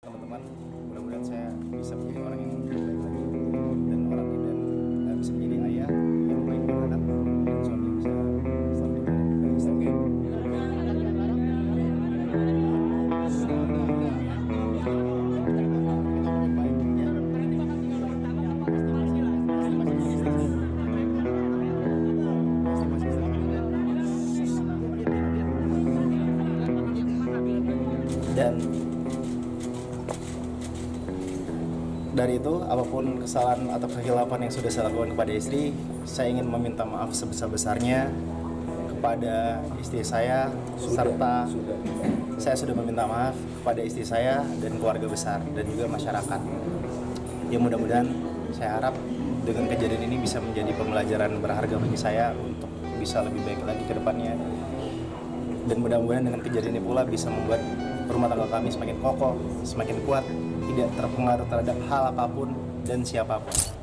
teman-teman, mudah-mudahan saya bisa menjadi orang yang lebih baik lagi dan bisa menjadi ayah yang baik buat anak dan suami yang bisa selalu dengan istri. Dan dari itu, apapun kesalahan atau kehilafan yang sudah saya lakukan kepada istri, saya ingin meminta maaf sebesar-besarnya kepada istri saya, serta saya sudah meminta maaf kepada istri saya dan keluarga besar dan juga masyarakat. Ya, mudah-mudahan saya harap dengan kejadian ini bisa menjadi pembelajaran berharga bagi saya untuk bisa lebih baik lagi ke depannya. Dan mudah-mudahan dengan kejadian ini pula bisa membuat rumah tangga kami semakin kokoh, semakin kuat, tidak terpengaruh terhadap hal apapun dan siapapun.